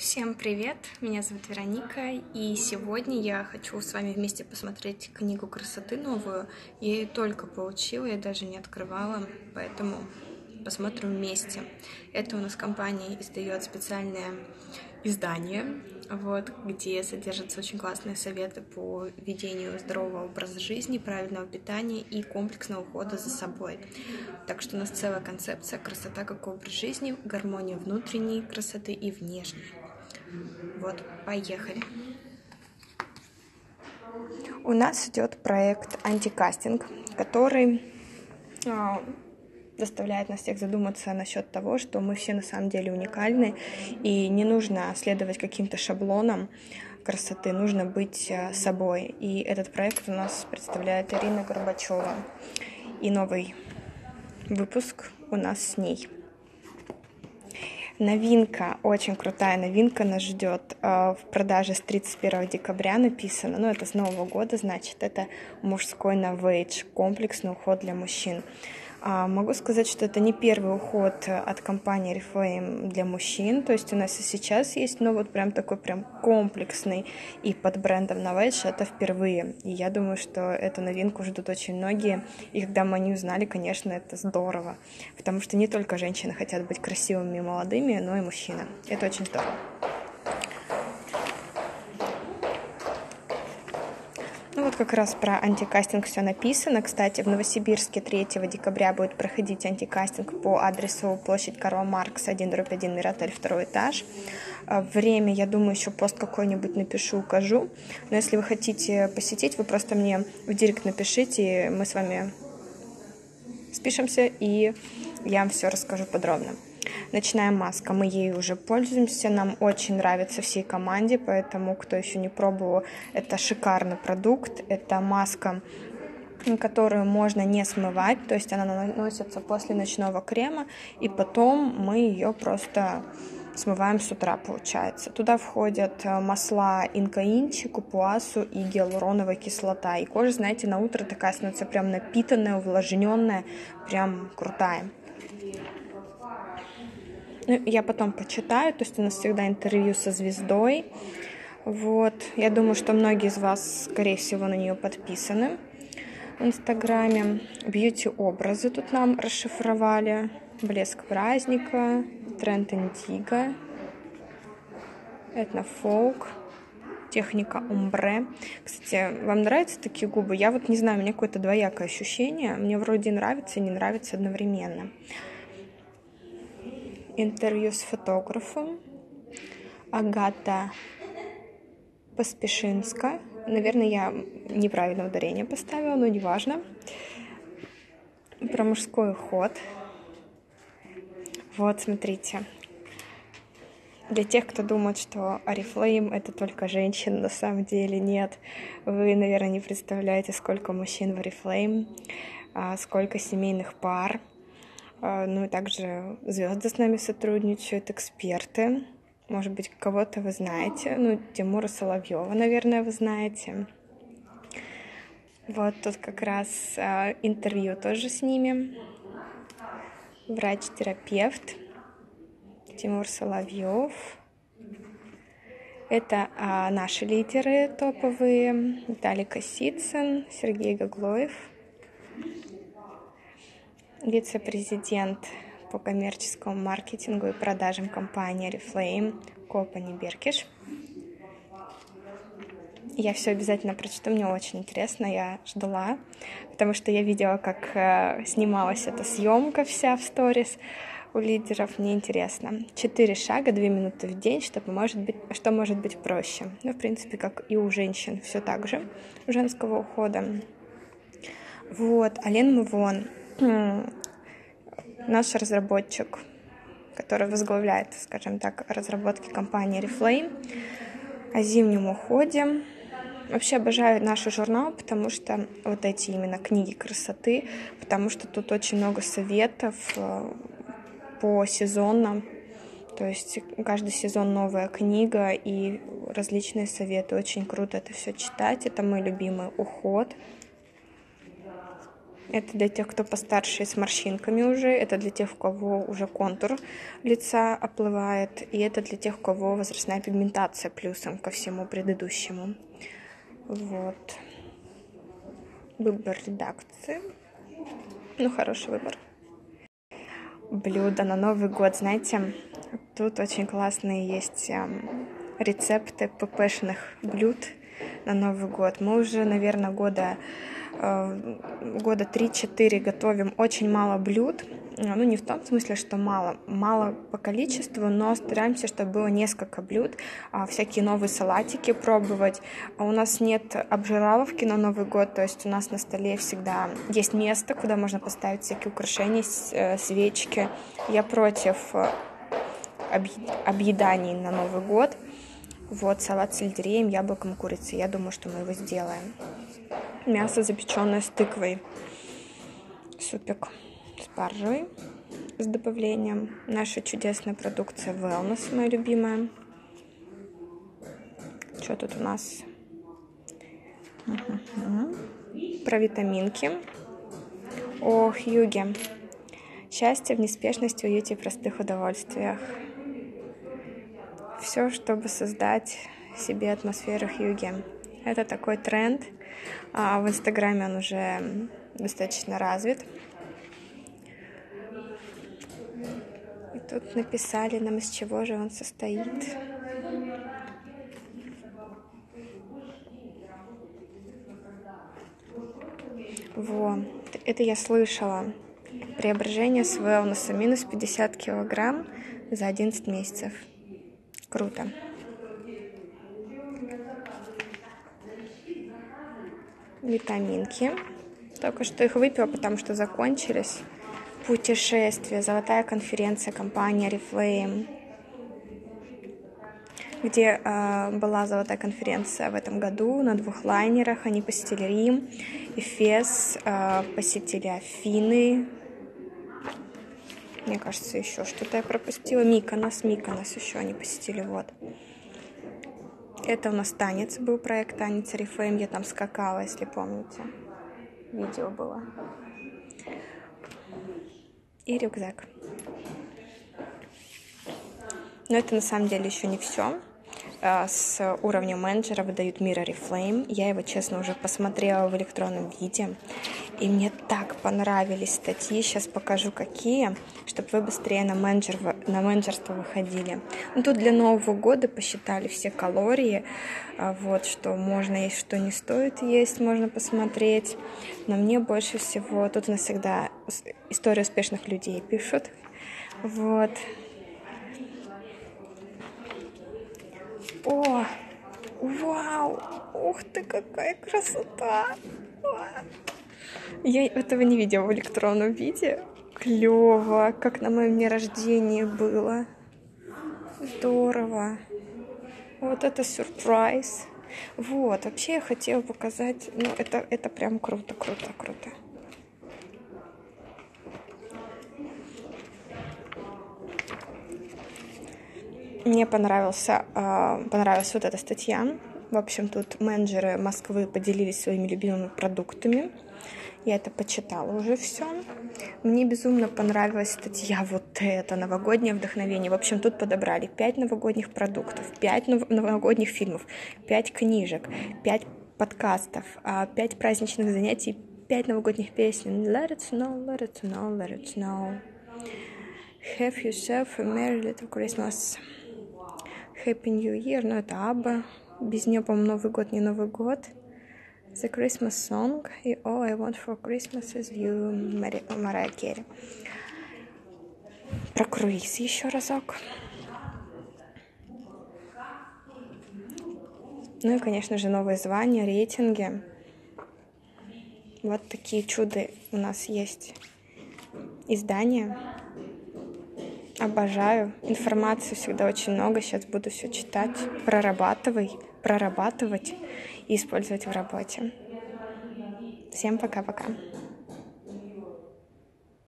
Всем привет! Меня зовут Вероника, и сегодня я хочу с вами вместе посмотреть книгу красоты новую. Я ее только получила, я даже не открывала, поэтому посмотрим вместе. Это у нас компания издает специальное издание, где содержатся очень классные советы по ведению здорового образа жизни, правильного питания и комплексного ухода за собой. Так что у нас целая концепция «Красота как образ жизни», гармония внутренней красоты и внешней. Поехали. У нас идет проект антикастинг, который заставляет нас всех задуматься насчет того, что мы все на самом деле уникальны, и не нужно следовать каким-то шаблонам красоты, нужно быть собой. И этот проект у нас представляет Ирина Горбачева. И новый выпуск у нас с ней. Новинка, очень крутая новинка нас ждет в продаже с 31 декабря написано, это с Нового года, значит, это мужской новейдж, комплексный уход для мужчин. Могу сказать, что это не первый уход от компании Oriflame для мужчин, то есть у нас и сейчас есть, прям такой комплексный и под брендом Novage это впервые. И я думаю, что эту новинку ждут очень многие, и когда мы не узнали, конечно, это здорово, потому что не только женщины хотят быть красивыми и молодыми, но и мужчины. Это очень здорово. Как раз про антикастинг все написано. Кстати, в Новосибирске 3 декабря будет проходить антикастинг по адресу площадь Карла Маркса, 1/1, Миротель, 2 этаж. Время, я думаю, еще пост какой-нибудь напишу, укажу. Но если вы хотите посетить, вы просто мне в директ напишите, мы с вами спишемся, и я вам все расскажу подробно. Ночная маска, мы ей уже пользуемся, нам очень нравится всей команде, поэтому, кто еще не пробовал, это шикарный продукт, это маска, которую можно не смывать, то есть она наносится после ночного крема, и потом мы ее просто смываем с утра, получается. Туда входят масла инкаинчи, купуасу и гиалуроновая кислота, и кожа, знаете, на утро такая становится прям напитанная, увлажненная, прям крутая. Я потом почитаю, то есть у нас всегда интервью со звездой. Я думаю, что многие из вас, скорее всего, на нее подписаны в Инстаграме. Бьюти-образы тут нам расшифровали. Блеск праздника, тренд индиго, этнофолк, техника омбре. Кстати, вам нравятся такие губы? Я не знаю, у меня какое-то двоякое ощущение. Мне вроде нравится и не нравится одновременно. Интервью с фотографом. Агата Поспешинска. Наверное, я неправильно ударение поставила, но неважно. Про мужской уход. Смотрите. Для тех, кто думает, что Oriflame это только женщины, на самом деле нет. Вы, наверное, не представляете, сколько мужчин в Oriflame, сколько семейных пар. И также звезды с нами сотрудничают, эксперты. Может быть, кого-то вы знаете. Тимура Соловьева, наверное, вы знаете. Тут как раз интервью тоже с ними. Врач-терапевт Тимур Соловьев. Это наши лидеры топовые. Виталий Косицын, Сергей Гаглоев. Вице-президент по коммерческому маркетингу и продажам компании Oriflame Копани Беркиш. Я все обязательно прочту, мне очень интересно, я ждала, потому что я видела, как снималась эта съемка вся в сторис у лидеров, мне интересно. 4 шага, 2 минуты в день, что может быть проще. В принципе, как и у женщин, все так же, женского ухода. Ален Мувон, наш разработчик, который возглавляет, скажем так, разработки компании Oriflame, о зимнем уходе. Вообще обожаю наш журнал, потому что эти именно книги красоты, потому что тут очень много советов по сезонам. То есть каждый сезон новая книга и различные советы. Очень круто это все читать. Это мой любимый уход. Это для тех, кто постарше с морщинками уже. Это для тех, у кого уже контур лица оплывает. И это для тех, у кого возрастная пигментация плюсом ко всему предыдущему. Вот. Выбор редакции. Ну, хороший выбор. Блюда на Новый год. Знаете, тут очень классные есть рецепты ППшных блюд на Новый год. Мы уже, наверное, года 3-4 готовим очень мало блюд. Ну, не в том смысле, что мало по количеству, но стараемся, чтобы было несколько блюд, всякие новые салатики пробовать. У нас нет обжираловки на Новый год, то есть у нас на столе всегда есть место, куда можно поставить всякие украшения, свечки. Я против объеданий на Новый год. Вот, салат с сельдереем, яблоком, курицей. Я думаю, что мы его сделаем. Мясо запеченное с тыквой. Супик спаржевый с добавлением. Наша чудесная продукция Wellness, моя любимая. Что тут у нас? Про витаминки. О, Хьюги. Счастье в неспешности, уюте и простых удовольствиях. Все, чтобы создать себе атмосферу Хьюги. Это такой тренд. В Инстаграме он уже достаточно развит. И тут написали нам, из чего же он состоит. Вот, это я слышала. Преображение с Wellness. Минус 50 килограмм за 11 месяцев. Круто. Витаминки. Только что их выпила, потому что закончились. Путешествие. Золотая конференция компании Oriflame. Где была золотая конференция в этом году на 2 лайнерах. Они посетили Рим, Эфес, посетили Афины. Мне кажется, еще что-то я пропустила. Миконос еще они посетили, вот. Это у нас танец был, проект танец Oriflame. Я там скакала, если помните. Видео было. И рюкзак. Но это на самом деле еще не все. С уровня менеджера выдают мир Oriflame. Я его, честно, уже посмотрела в электронном виде. И мне так понравились статьи. Сейчас покажу, какие, чтобы вы быстрее на менеджерство выходили. Ну, тут для Нового года посчитали все калории. Вот, что можно есть, что не стоит есть, можно посмотреть. Но мне больше всего... Тут у нас всегда истории успешных людей пишут. Вот. О, вау! Ух ты, какая красота! Я этого не видела в электронном виде. Клево, как на моем дне рождения было. Здорово. Вот это сюрприз. Вот, вообще я хотела показать, ну, это прям круто. Мне понравилась вот эта статья. В общем, тут менеджеры Москвы поделились своими любимыми продуктами. Я это почитала уже все. Мне безумно понравилась статья вот эта, новогоднее вдохновение. В общем, тут подобрали 5 новогодних продуктов, 5 новогодних фильмов, 5 книжек, 5 подкастов, 5 праздничных занятий, 5 новогодних песен. Let it snow, let it snow, let it snow. Have yourself a merry little Christmas. Happy New Year, ну это Абба. Без нее, по-моему, Новый год, не Новый год. The Christmas Song и All I Want for Christmas is You, Марайя Керри. Про круиз еще разок. Ну и, конечно же, новые звания, рейтинги. Вот такие чуды у нас есть. Издания. Обожаю. Информации всегда очень много. Сейчас буду все читать, прорабатывать и использовать в работе. Всем пока-пока.